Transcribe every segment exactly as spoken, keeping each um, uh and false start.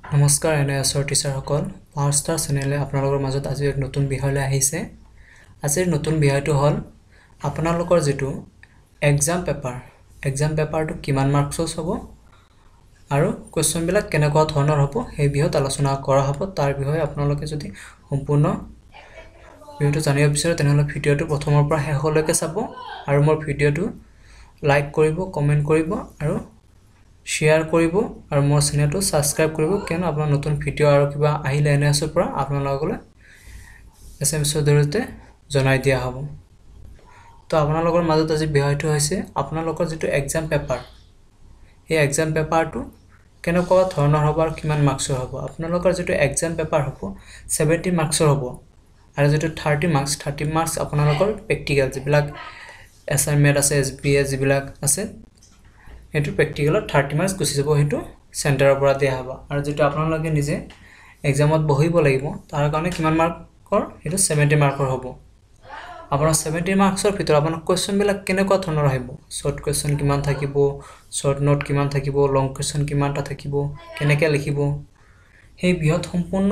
নমস্কাৰ এন আই অ' এছৰ টিচাৰসকল power star চেনেলে আপোনালোকৰ মাজত আজি এক নতুন বিষয়লৈ আহিছে। আজিৰ নতুন বিষয়টো হ'ল আপোনালোকৰ যেটো এক্সাম পেপাৰ এক্সাম পেপাৰটো কিমান মাৰ্কছৰ হ'ব আৰু কোৱেশ্চনবিলাক কেনেকুৱা ধৰণৰ হ'ব সেই বিষয়ত আলোচনা কৰা হ'ব। তাৰ বিষয়ে আপোনালোকে যদি সম্পূৰ্ণ ভিডিওটো জানিব বিচাৰে তেনেহ'লে ভিডিওটো প্ৰথমৰ পৰা শেষলৈকে চাব আৰু মোৰ ভিডিওটো লাইক কৰিব, কমেন্ট কৰিব আৰু শেয়াৰ কৰিব আৰু মোৰ চেনেলটো সাবস্ক্ৰাইব কৰিব কিয়নো আপোনাৰ নতুন ভিডিও আৰু কিবা আহিলে এন আই অ' এছৰ পৰা আপোনালোকলৈ এছএমএছৰ জৰিয়তে জনাই দিয়া হ'ব। তো আপোনালোকৰ মাজত আজি বিষয়টো হৈছে আপোনালোকৰ যেটো এক্সাম পেপাৰ এই এক্সাম পেপাৰটো কেনেকুৱা ধৰণৰ হ'ব আৰু কিমান মাৰ্কছৰ হ'ব। আপোনালোকৰ যেটো এক্সাম পেপাৰ হ'ব সত্তৰ মাৰ্কছৰ হ'ব আৰু যেটো ত্ৰিশ মাৰ্কছ ত্ৰিশ মাৰ্কছ আপোনালোকৰ প্ৰেক্টিকেল যিবিলাক এছাইনমেন্ট আছে এছবিএছ যিবিলাক আছে এটো প্ৰেক্টিকেলত ত্ৰিশ মাৰ্কছ গুছি যাব, হেতু চেণ্টাৰৰ পৰা দিয়া হ'ব আৰু যেটো আপোনালোকে নিজে এক্সামত বহিব লাগিব তাৰ কাৰণে কিমান মাৰ্কৰ হেতু সত্তৰ মাৰ্কৰ হ'ব। আপোনাৰ সত্তৰ মাৰ্কছৰ ভিতৰত আপোনাৰ কোৱেশ্চনবিলাক কেনেকুৱা ধৰণৰ আহিব, শৰ্ট কোৱেশ্চন কিমান থাকিব, শৰ্ট নোট কিমান থাকিব, লং কোৱেশ্চন কিমানটা থাকিব, কেনেকৈ লিখিব সেই বিষয়ত সম্পূৰ্ণ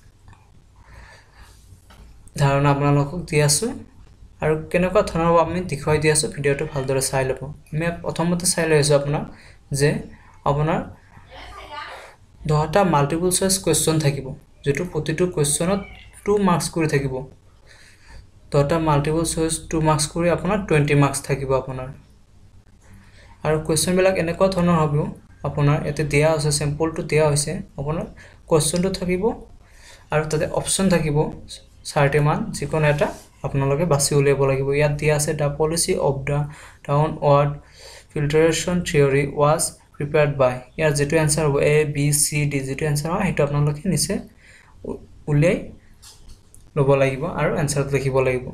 ধাৰণা আপোনালোকক দি আছো আৰু কেনেকুৱা ধৰণৰ আমি দেখুৱাই দি আছো। ভিডিওটো ভালদৰে চাই ল'ব। আমি প্ৰথমতে চাই লৈছো আপোনাৰ যে আপোনাৰ দহটা মাল্টিপল চইচ কোৱেশ্চন থাকিব যেটো প্ৰতিটো কোৱেশ্চনত দুই মাৰ্কছ কৰি থাকিব। দহটা মাল্টিপল চইচ দুই মাৰ্কছ কৰি আপোনাৰ বিশ মাৰ্কছ থাকিব আপোনাৰ আৰু কোৱেশ্চনবিলাক এনেকুৱা ধৰণৰ হ'ব। আপোনাৰ এতে দিয়া আছে স্যাম্পলটো দিয়া হৈছে আপোনাৰ কোৱেশ্চনটো থাকিব আৰু তাতে অপচন থাকিব চাৰিটা মান যিকোনো এটা আপোনালোকে বাছি উলিয়াব লাগিব। ইয়াত দিয়া আছে the policy of the downward filtration theory was prepared by ইয়াৰ যেটো आंसर হ'ব a b c d যেটো आंसर হয় হেতু আপোনালোকে নিচে উলিয়াই লব লাগিব আৰু आंसर লিখিব লাগিব।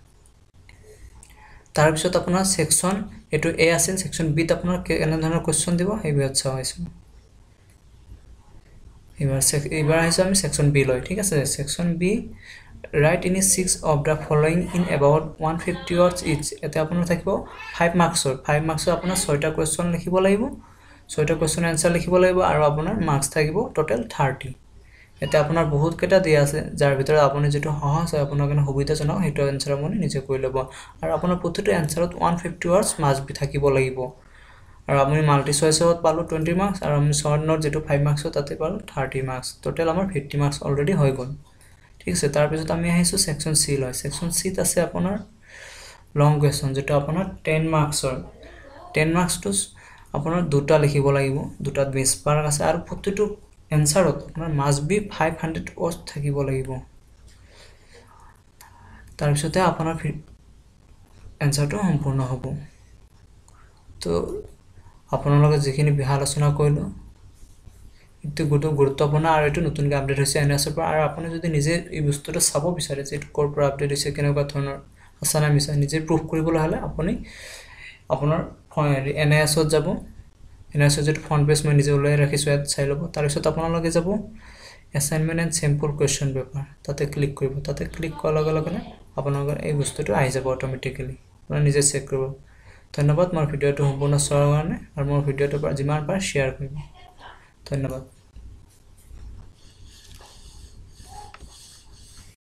তাৰ পিছত আপোনাৰ সেকশন এটো a আছে, সেকশন b ত আপোনাৰ কেনে ধৰণৰ কোৱেশ্চন দিব এই বিষয়ত চাইছো। এবাৰ এবাৰ আহিছো আমি সেকশন b লৈ, ঠিক আছে। Section b write any six of the following in about one hundred fifty words each এটা আপোনাৰ থাকিব পাঁচ মাৰ্কছৰ পাঁচ মাৰ্কছৰ আপোনাৰ ছয়টা কোৱেশ্চন লিখিব লাগিব, ছয়টা কোৱেশ্চন आंसर লিখিব লাগিব আৰু আপোনাৰ মাৰ্কছ থাকিব টোটাল ত্ৰিশ। এটা আপোনাৰ বহুত কেটা দিয়া আছে যাৰ ভিতৰত আপুনি যেটো সহজ হয় আপোনাৰ কাৰণে সুবিধাজনক হেতু आंसर আপুনি নিজে কৰি ল'ব আৰু আপোনাৰ প্ৰতিটো आंसरত one hundred fifty words marks থাকিব লাগিব আৰু আপুনি মাল্টি চইচত পালো বিশ মাৰ্কছ আৰু আমি শৰ্ট নোট যেটো পাঁচ মাৰ্কছৰ তাতে পালো ত্ৰিশ মাৰ্কছ, টোটাল আমাৰ পঞ্চাশ মাৰ্কছ অলৰেডি হৈ গ'ল, ঠিক আছে। তাৰ পিছত আমি আহিছো সেকশন সি লৈ। সেকশন সি ত আছে আপোনাৰ লং কোৱেশ্চন যেটো আপোনাৰ দহ মাৰ্কছৰ দহ মাৰ্কছটো আপোনাৰ দুটা লিখিব লাগিব, দুটাত বিশ মাৰ্ক আছে আৰু প্ৰতিটো এনসাৰত আপোনাৰ মাস্ট বি পাঁচশ ওয়াৰ্ড থাকিব লাগিব। তাৰ পিছতে আপোনাৰ এনসাৰটো সম্পূৰ্ণ হ'ব। তো আপোনালোকে যিখিনি বিষয় আলোচনা কৰিলো এটো গুৰুত্বপূৰ্ণ আৰু এটো নতুনকৈ আপডেট হৈছে এন আই অ' এছৰ পৰা আৰু আপুনি যদি নিজে এই বস্তুটো চাব বিচাৰে যে এটো কৰ পৰা আপডেট হৈছে কেনেকুৱা ধৰণৰ আছানা মিছা নিজে প্ৰুফ কৰিবলৈ হলে আপুনি আপোনাৰ এন আই অ' এছত যাব। এন আই অ' এছৰ যেটো ফ্ৰন্ট পেজ মই নিজে উলাই ৰাখিছো ইয়াত চাই ল'ব। তাৰ পিছত আপোনালোকে যাব assignment and sample question paper তাতে ক্লিক কৰিব। তাতে ক্লিক কৰাৰ লগে লগে আপোনালোকৰ এই বস্তুটো আহি যাব অটোমেটিক্যালি, আপুনি নিজে চেক কৰিব। ধন্যবাদ মোৰ ভিডিওটো সম্পূৰ্ণ চোৱাৰ কাৰণে আৰু মোৰ ভিডিওটো যিমান পাৰে শেয়াৰ কৰিব। ধন্যবাদ।